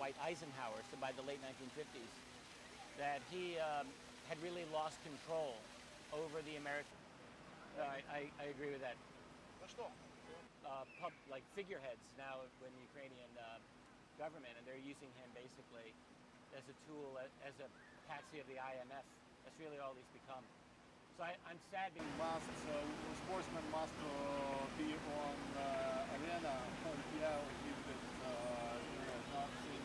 by Eisenhower, so by the late 1950s, that he had really lost control over the American. I agree with that. Like figureheads now in the Ukrainian government, and they're using him basically as a tool, as a patsy of the IMF. That's really all he's become. So I'm sad. Sportsman must be on arena. Yeah, he did not